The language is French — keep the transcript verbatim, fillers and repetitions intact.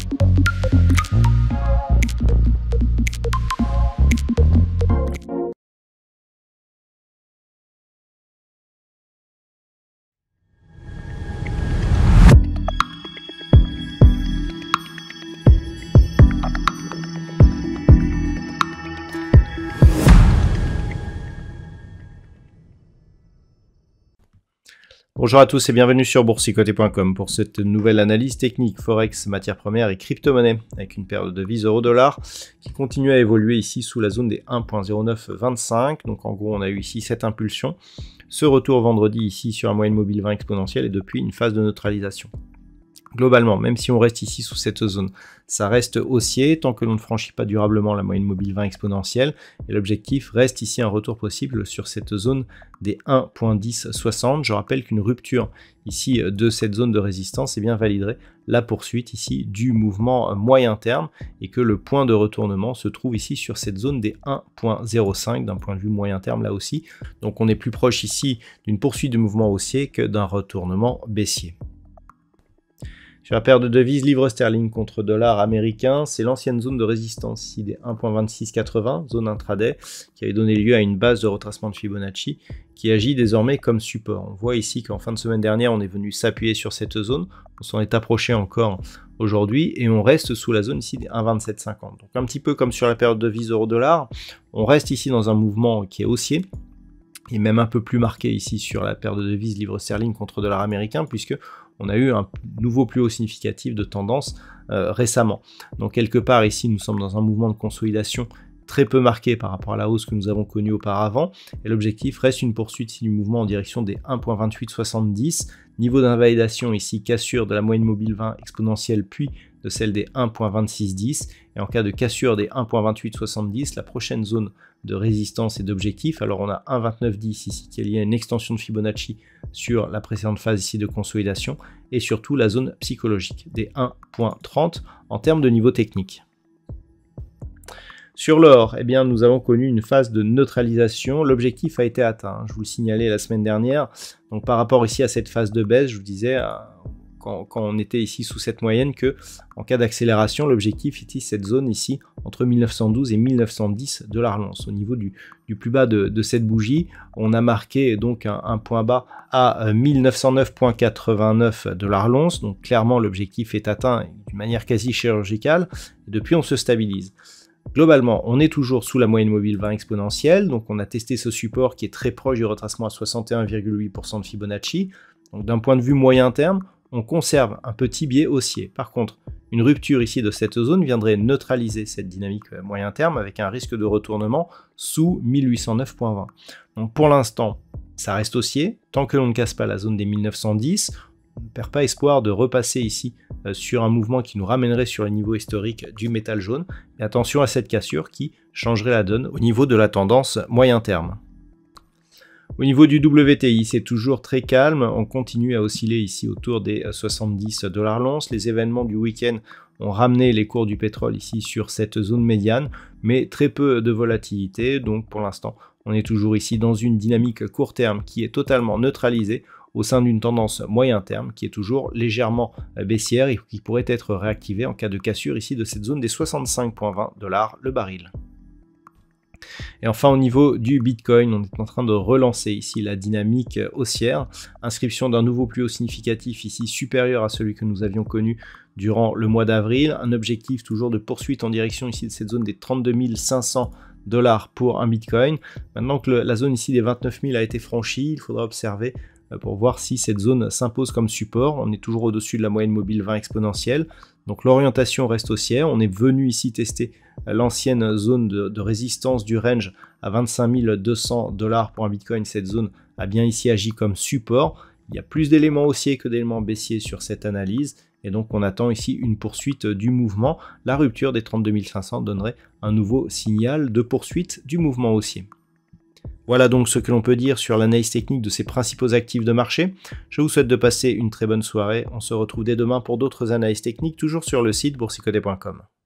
Bonjour à tous et bienvenue sur boursicoté point com pour cette nouvelle analyse technique Forex, matières premières et crypto-monnaies avec une paire de devises euro-dollar qui continue à évoluer ici sous la zone des un virgule zéro neuf vingt-cinq. Donc en gros on a eu ici cette impulsion, ce retour vendredi ici sur la moyenne mobile vingt exponentielle et depuis une phase de neutralisation. Globalement, même si on reste ici sous cette zone, ça reste haussier tant que l'on ne franchit pas durablement la moyenne mobile vingt exponentielle et l'objectif reste ici un retour possible sur cette zone des un virgule dix soixante. Je rappelle qu'une rupture ici de cette zone de résistance eh bien, validerait la poursuite ici du mouvement moyen terme et que le point de retournement se trouve ici sur cette zone des un virgule zéro cinq d'un point de vue moyen terme là aussi. Donc on est plus proche ici d'une poursuite du mouvement haussier que d'un retournement baissier. Sur la paire de devises livre sterling contre dollar américain, c'est l'ancienne zone de résistance ici des un virgule vingt-six quatre-vingts, zone intraday, qui avait donné lieu à une base de retracement de Fibonacci qui agit désormais comme support. On voit ici qu'en fin de semaine dernière, on est venu s'appuyer sur cette zone, on s'en est approché encore aujourd'hui et on reste sous la zone ici des un virgule vingt-sept cinquante. Donc un petit peu comme sur la paire de devises euro-dollar, on reste ici dans un mouvement qui est haussier, et même un peu plus marqué ici sur la paire de devises livre sterling contre dollar américain, puisque on a eu un nouveau plus haut significatif de tendance euh, récemment. Donc quelque part ici, nous sommes dans un mouvement de consolidation très peu marqué par rapport à la hausse que nous avons connue auparavant. Et l'objectif reste une poursuite ici du mouvement en direction des un virgule vingt-huit soixante-dix. Niveau d'invalidation ici, cassure de la moyenne mobile vingt exponentielle, puis de celle des un virgule vingt-six dix. Et en cas de cassure des un virgule vingt-huit soixante-dix, la prochaine zone de résistance et d'objectif, alors on a un virgule vingt-neuf dix ici qui est lié à une extension de Fibonacci sur la précédente phase ici de consolidation et surtout la zone psychologique des un virgule trente en termes de niveau technique. Sur l'or, eh bien, nous avons connu une phase de neutralisation. L'objectif a été atteint, je vous le signalais la semaine dernière. Donc par rapport ici à cette phase de baisse, je vous disais euh, quand, quand on était ici sous cette moyenne que en cas d'accélération, l'objectif était cette zone ici entre mille neuf cent douze et mille neuf cent dix dollars l'once. Au niveau du, du plus bas de, de cette bougie, on a marqué donc un, un point bas à mille neuf cent neuf virgule quatre-vingt-neuf dollars l'once. Donc clairement, l'objectif est atteint d'une manière quasi chirurgicale. Et depuis, on se stabilise. Globalement, on est toujours sous la moyenne mobile vingt exponentielle, donc on a testé ce support qui est très proche du retracement à soixante et un virgule huit pour cent de Fibonacci. Donc d'un point de vue moyen terme, on conserve un petit biais haussier. Par contre, une rupture ici de cette zone viendrait neutraliser cette dynamique moyen terme avec un risque de retournement sous mille huit cent neuf virgule vingt. Donc pour l'instant, ça reste haussier, tant que l'on ne casse pas la zone des mille neuf cent dix, on ne perd pas espoir de repasser ici euh, sur un mouvement qui nous ramènerait sur les niveaux historiques du métal jaune. Et attention à cette cassure qui changerait la donne au niveau de la tendance moyen terme. Au niveau du W T I, c'est toujours très calme. On continue à osciller ici autour des soixante-dix dollars l'once. Les événements du week-end ont ramené les cours du pétrole ici sur cette zone médiane, mais très peu de volatilité. Donc pour l'instant, on est toujours ici dans une dynamique court terme qui est totalement neutralisée au sein d'une tendance moyen terme qui est toujours légèrement baissière et qui pourrait être réactivée en cas de cassure ici de cette zone des soixante-cinq virgule vingt dollars le baril. Et enfin au niveau du Bitcoin, on est en train de relancer ici la dynamique haussière, inscription d'un nouveau plus haut significatif ici supérieur à celui que nous avions connu durant le mois d'avril, un objectif toujours de poursuite en direction ici de cette zone des trente-deux mille cinq cents dollars pour un Bitcoin. Maintenant que le, la zone ici des vingt-neuf mille a été franchie, il faudra observer pour voir si cette zone s'impose comme support. On est toujours au-dessus de la moyenne mobile vingt exponentielle. Donc l'orientation reste haussière. On est venu ici tester l'ancienne zone de, de résistance du range à vingt-cinq mille deux cents dollars pour un Bitcoin. Cette zone a bien ici agi comme support. Il y a plus d'éléments haussiers que d'éléments baissiers sur cette analyse. Et donc on attend ici une poursuite du mouvement. La rupture des trente-deux mille cinq cents donnerait un nouveau signal de poursuite du mouvement haussier. Voilà donc ce que l'on peut dire sur l'analyse technique de ces principaux actifs de marché. Je vous souhaite de passer une très bonne soirée. On se retrouve dès demain pour d'autres analyses techniques, toujours sur le site boursicoté point com.